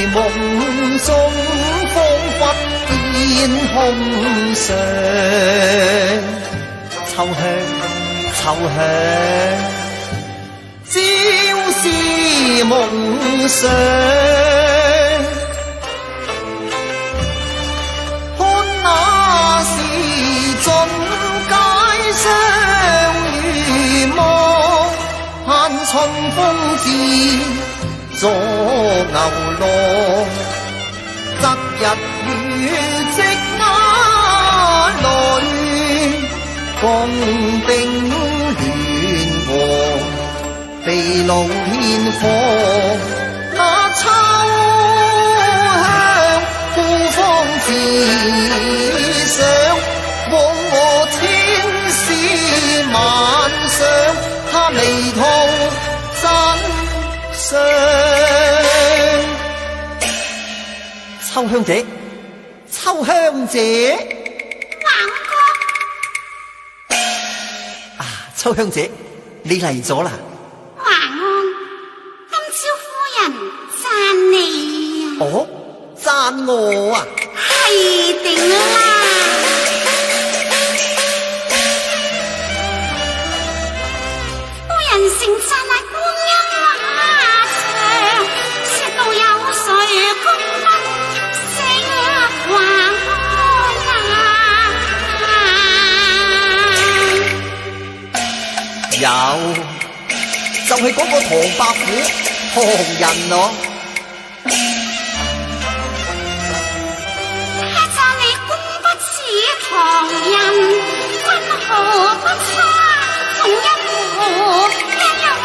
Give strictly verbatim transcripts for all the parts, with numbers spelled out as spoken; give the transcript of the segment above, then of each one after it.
夢中彷彿見空上，秋香秋香，朝思夢想。看那時盡街相如夢，盼春風至作牛郎，擇日與織馬裏，共定戀和地老天荒。那秋香孤芳自賞，枉我千絲萬想，他離途真相。秋香姐，秋香姐， 王哥。 啊，秋香姐，你嚟咗啦？ 華安，今朝夫人讚你啊！ 哦，讚我啊？ 係定啦！夫人盛讚那觀音畫像，說到有誰功不勝華安啊！ 有，就係嗰個唐伯虎唐人咯。 他讚你功不似唐人，分毫不差，從一模一樣。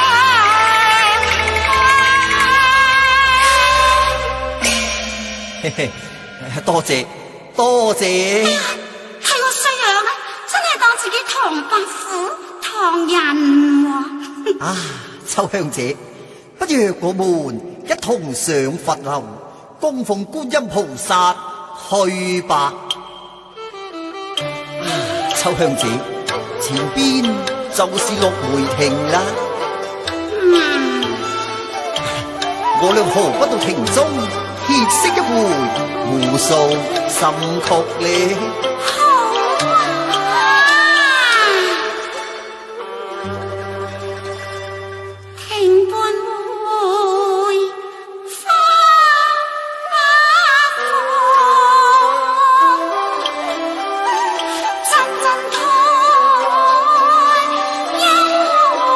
嘿嘿，多謝多謝。 哎呀，係我衰樣啊！真係當自己唐伯虎唐人喎。 啊，秋香姐，不如我們一同上佛樓供奉觀音菩薩去吧。啊，秋香姐，前邊就是六梅亭啦。 嗯， 我倆何不到亭中歇息一回，互訴心曲呢？ 好啊！亭伴會花放，陣陣台音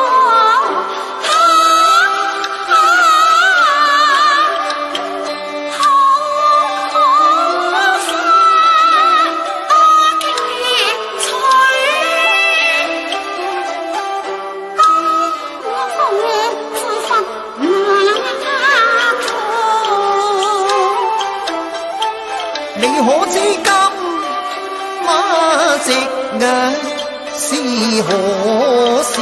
你可知今馬夕陽是何時？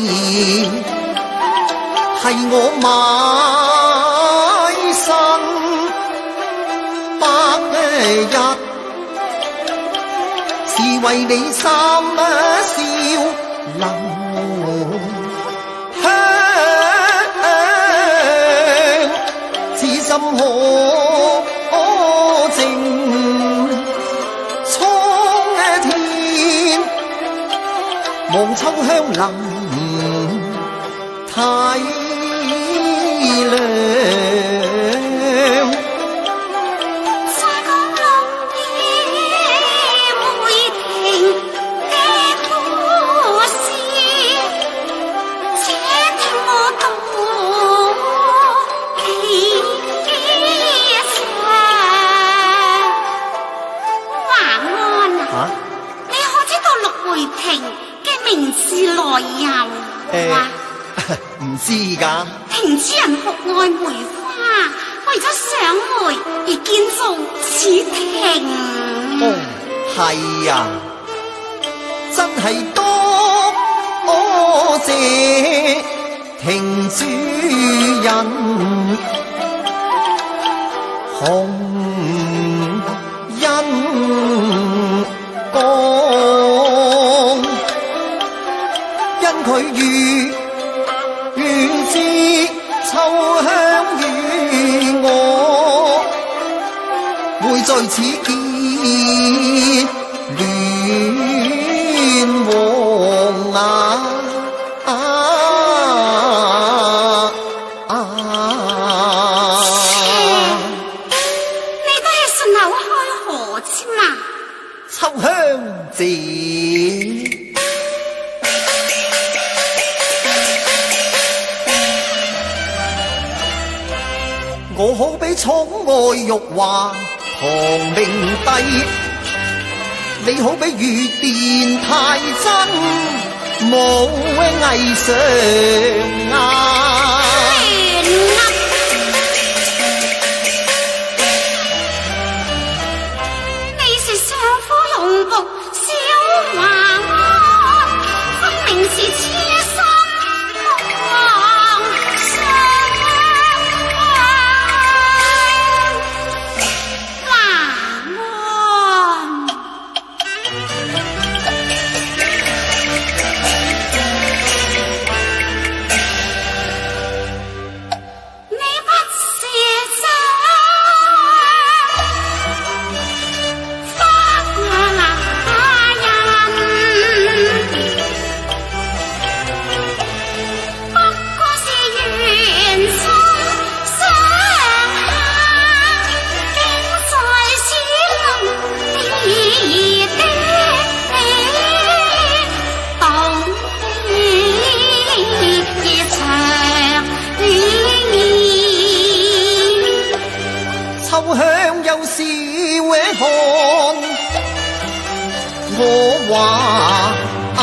係我買身百日，是為你三笑留香，此心可望秋香能體諒， 在江六夜梅亭的故事，且聽我讀幾場。華安啊，你可知道六梅亭名字來由啊？ 唔知㗎。 亭主人酷愛梅花，為咗賞梅而建造此亭。 哦，係啊，真係多謝亭主人，紅恩光。因佢遇遇知秋香與我在此見戀王啊！啊啊！ 你都係順口開河啫嘛？ 秋香姐，我好比寵愛玉華唐明帝，你好比御殿太真武藝上啊！ 你是相府龍僕小華安，分明是痴心妄想。我話安，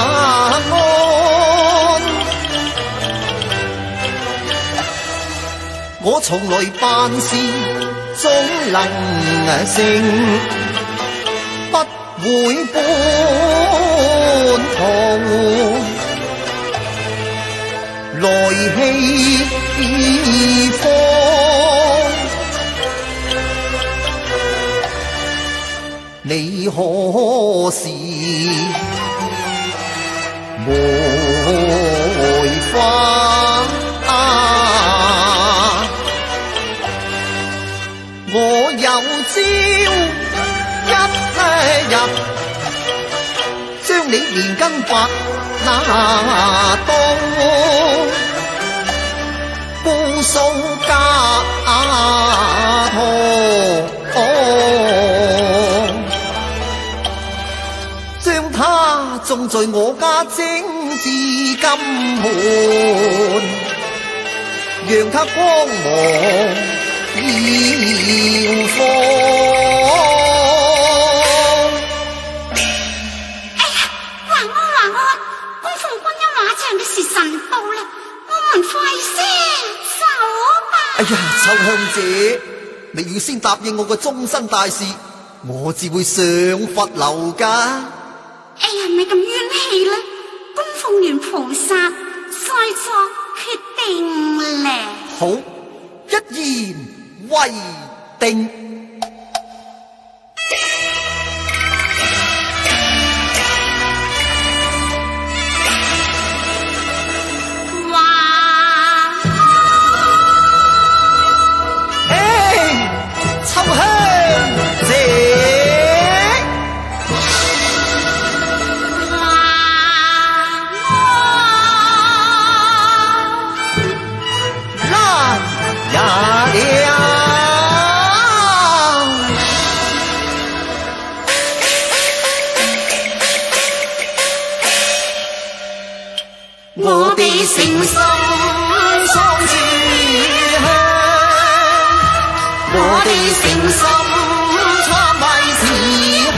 我從來辦事總能成，不會半途來氣方。你可是梅花啊？我有朝一日將你連根拔那刀，姑蘇家徒。種在我家精緻金盤，讓它光芒耀放。哎呀，華安華安，供奉觀音畫像嘅時辰到啦，我們快些走吧。 哎呀，秋香姐，你要先答應我嘅終身大事，我至會上佛樓噶。 哎呀，咪咁冤氣啦！供奉完菩薩，再作決定咧。 好，一言為定。 哇！ 哎，秋香姐。 我哋誠心桑樹香，我哋誠心參拜慈航，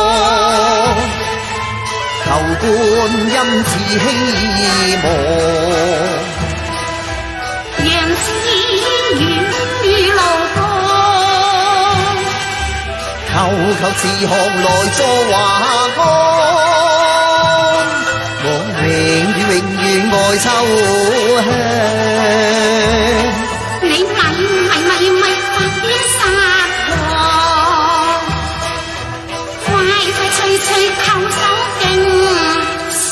求觀音賜希望，讓子遠於路過，求求慈航來助華安。我永遠永遠愛秋香，你咪咪咪咪發啲殺狂，快快脆脆叩首敬上。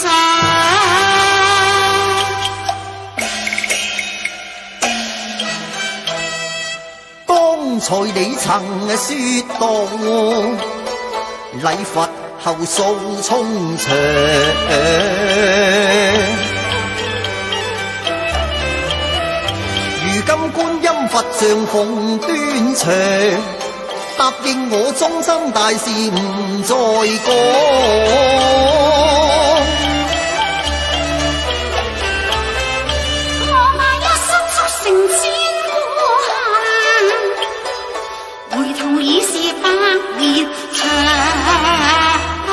當初才你曾說到，禮佛後數衷腸。如今觀音佛像逢端詳，答應我終身大事唔再講。 我那一生促成千古恨，回頭已是百年長。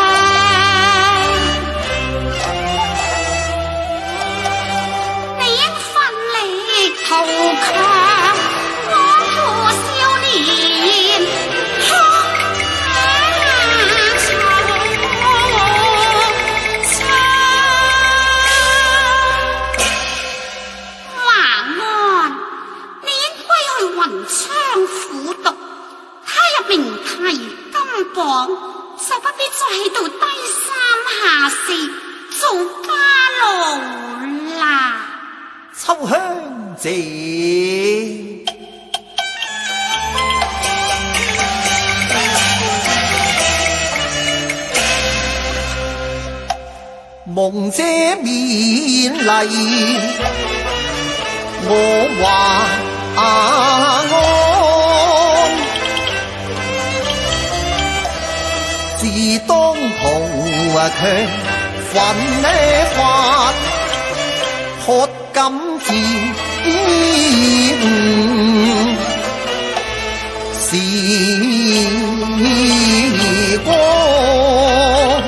你應奮力圖強，我負少年就不必再喺度低三下四做家奴啦。 秋香姐，蒙姐勉勵，我話安。自當圖啊強奮發，學感自時光，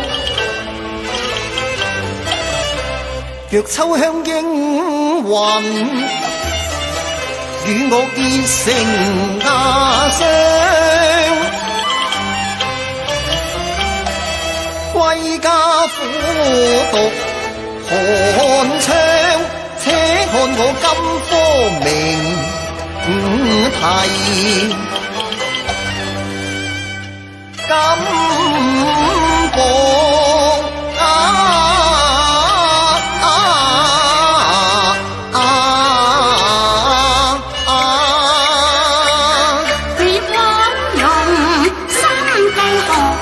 若秋香應允，與我結成家鄉。歸家苦讀寒窗，且看我金科明題，金榜啊啊啊啊！ 你光榮三帝學。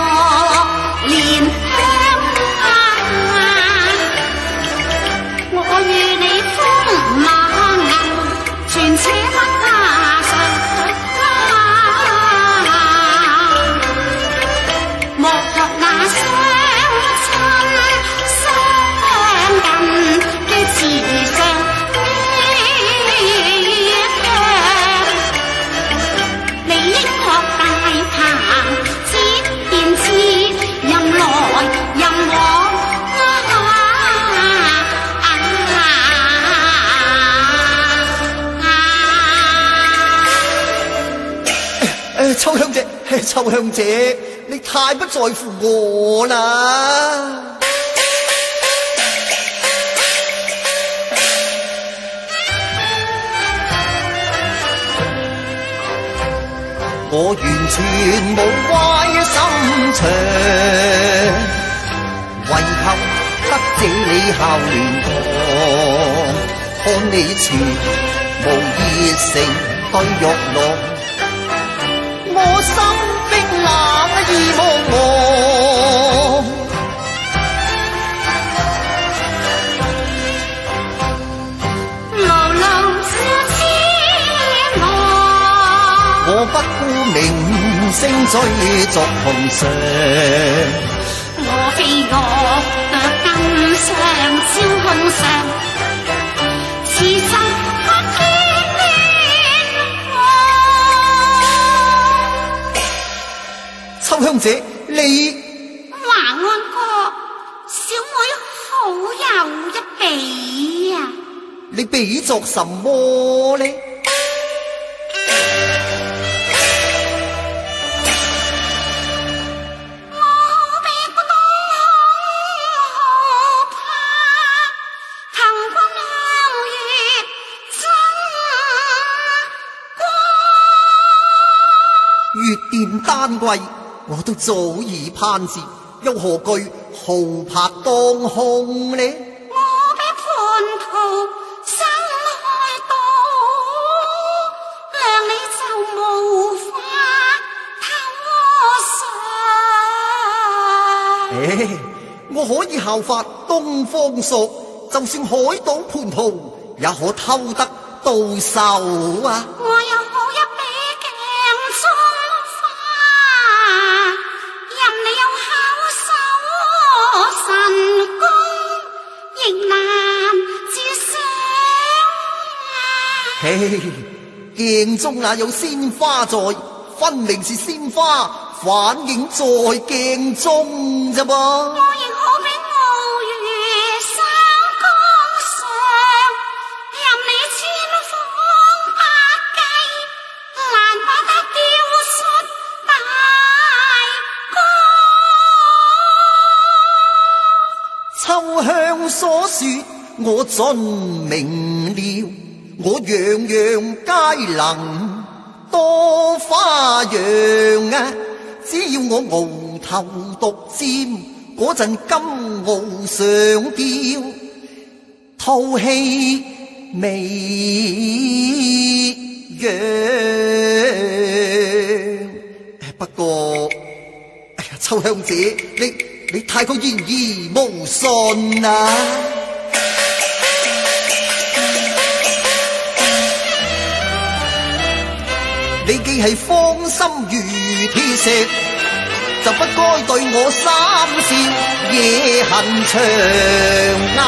秋香姐，秋香姐，你太不在乎我啦！我完全無壞心腸，為後得這你孝廉堂，看你全無熱誠對玉郎。我心冰冷意茫茫， 流流這痴望， 我不顧名聲追逐紅裳， 我非我得更上朝空上，此生不天秋香姐，你華安哥，小妹好有一比啊！ 你比作什麼呢？ 我比不到好怕，騰君向月爭光。 月殿丹桂。我都早已攀涉，又何懼豪柏當空呢？ 我比叛徒生開刀，量你就無我可以效法東方朔，就算海島叛徒，也可偷得到手啊！ 我又好一比鏡中花，任你有巧手神功，亦難自勝。 嘿，鏡中那有鮮花在，分明是鮮花反映在鏡中咋噃。 我亦好比鰲魚上江上，任你千方百計，難把它雕出大江。 秋香所說我盡明了，我樣樣皆能多花樣啊！只要我鰲頭獨占，嗰陣金鰲上吊，吐氣未揚。不過，哎呀，秋香姐，你你太過言而無信啊！你既係芳心如鐵石，就不該對我三笑夜恨長啊！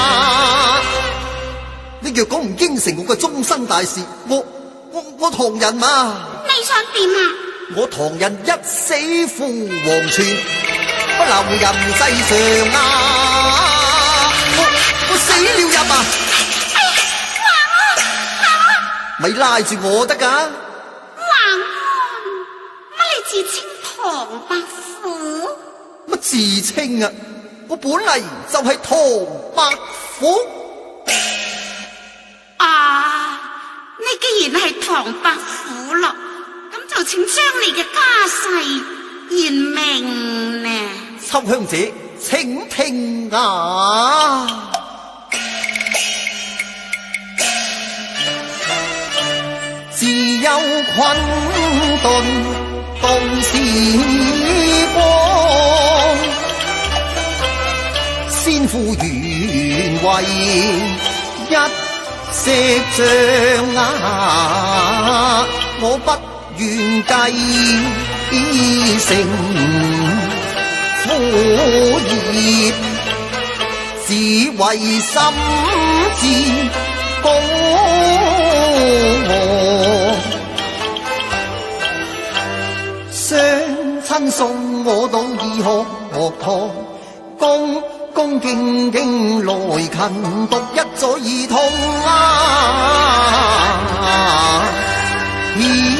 你若果唔應承我嘅終身大事，我我我唐人嘛， 你想點啊？ 我唐人一死赴黃泉，不留人世上啊！我我死了入啊！ 哎呀，還我還咪拉住我得㗎！ 還我，乜你自稱唐伯虎？ 乜自稱啊？我本嚟就係唐伯虎。 啊，你既然係唐伯虎咯，咁就請將你嘅家世言明呢。 秋香姐，請聽啊！自有困頓動時光，先父原為一石像啊！我不願繼承父業，只為心志高昂。雙親送我到義學學堂，恭恭敬敬來勤讀一載兒童啊！咦，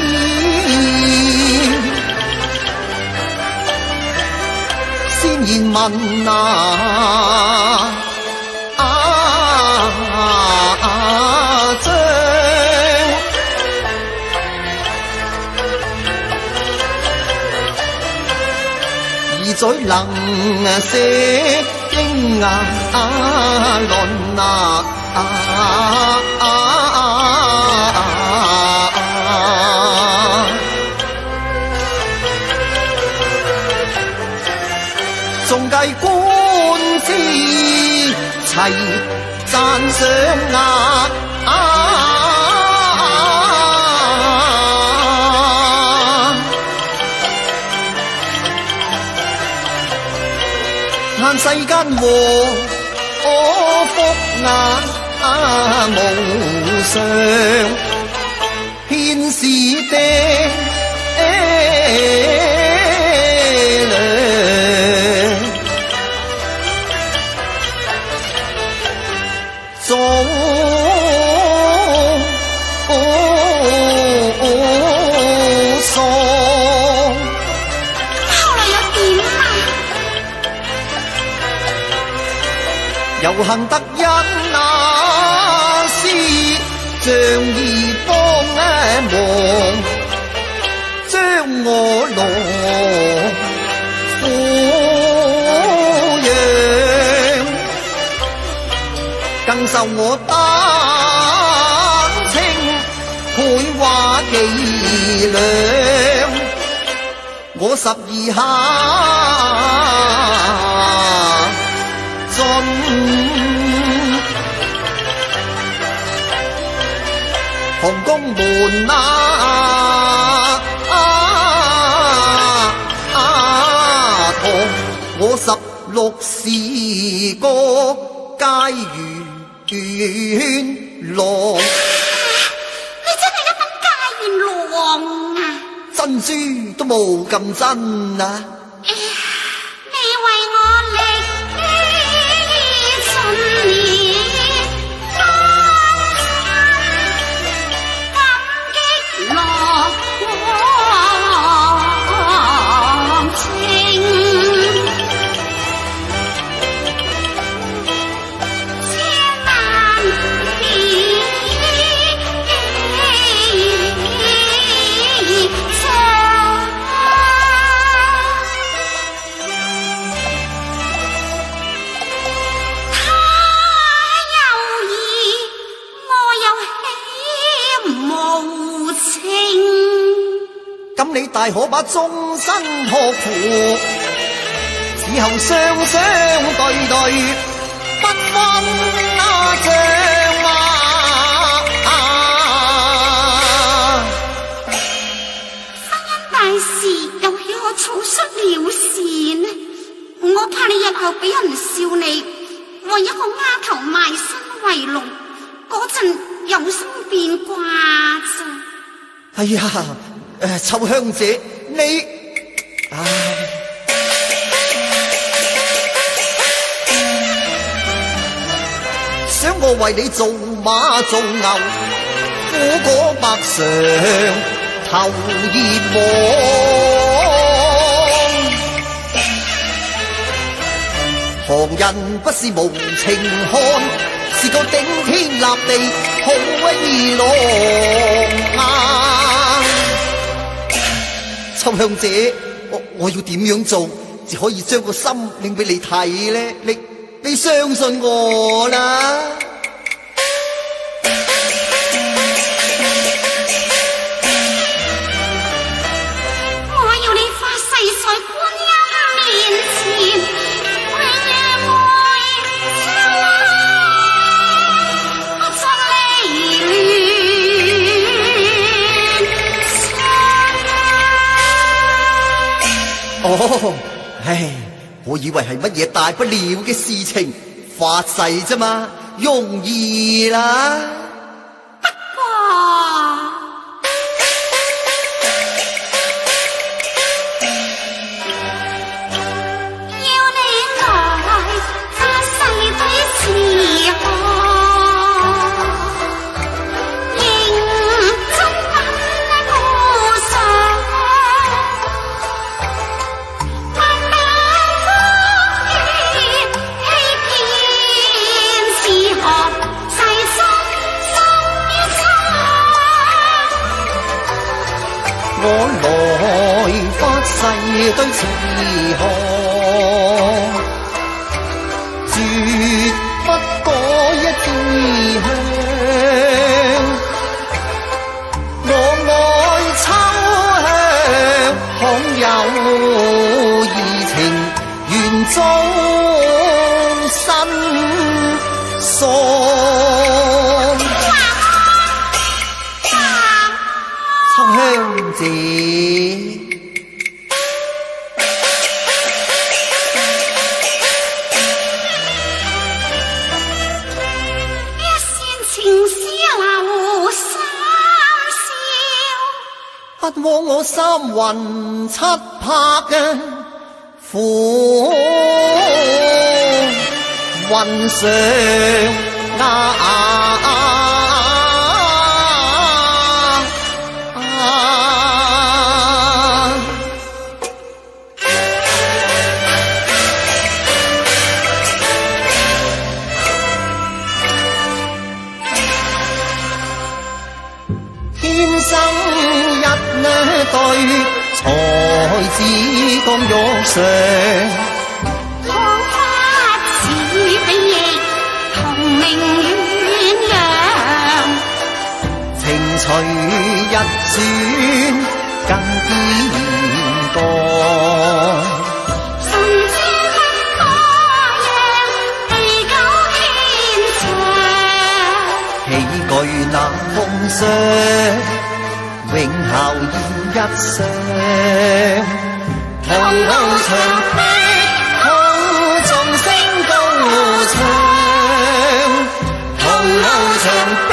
先言問啊啊將，兒嘴能寫經啊論啊啊啊仲計官之齊讚賞啊啊嘆世間禍福啊無常，偏是爹娘早喪。 後來又點啊？ 又幸得因那師仗義幫忙，將我來撫養，更受我丹青繪畫伎倆，我十二下盡。皇宮門啊啊啊同我十六時個皆如願郎。 你真係一份佳緣郎啊！ 珍珠都冇咁真啊！ 你為我歷盡年感激落往情，千萬遍咁你大可把終身託付，此後雙雙對對，不分那將啊！ 婚姻大事又豈可草率了事呢？我怕你日後俾人笑你為一個丫頭賣身為奴，嗰陣有心變卦咋。 哎呀！誒，秋香姐，你，唉，想我為你做馬做牛，苦果百嘗頭熱望，旁人不是無情漢，是個頂天立地好威郎啊！秋香姐，我我要點樣做，至可以將個心拎俾你睇呢？你你相信我啦！ 我要你發誓在觀音面前，為讓愛不作離亂。 哦，唉，我以為係乜嘢大不了嘅事情，發誓啫嘛，容易啦。 不過要你來發誓對時候，認真問故想。 我來發誓對慈航，絕不改一志向。我愛秋香，罕有義情，願終身喪。秋香姐， 一線情絲留三笑， 不枉我三魂七魄嘅苦雲上啊！天生一對，才子剛玉上。 彷彿似比翼同命鸳鸯， 情隨日轉更堅剛。 神仙很多樣， 那峰上，永效要一雙。同路長的空眾聲高唱，同路長的